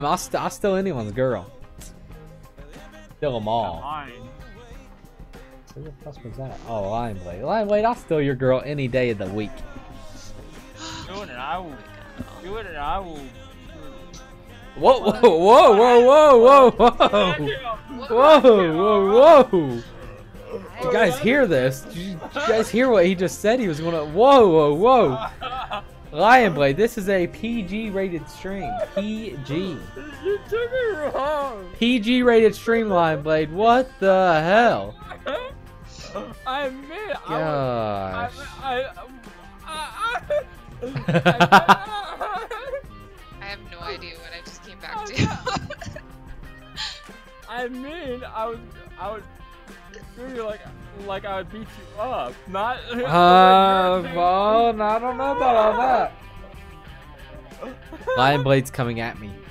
I'll steal anyone's girl. Steal them all. Mine. Who the fuck was that? Oh, Lion Blade. Lion Blade, I'll steal your girl any day of the week. Do it and I will. Do it and I will. Whoa, whoa, whoa, whoa, whoa, whoa, whoa, whoa, whoa. Did you guys hear this? Did you guys hear what he just said? He was gonna. Whoa, whoa, whoa. Lion Blade, this is a PG rated stream. PG. You took it wrong. PG rated stream, Lion Blade. What the hell? I admit. Gosh. I have no idea what I just came back to. I mean, I would feel like I would beat you up, not. Well, I don't know about all that. Lion Blade's coming at me.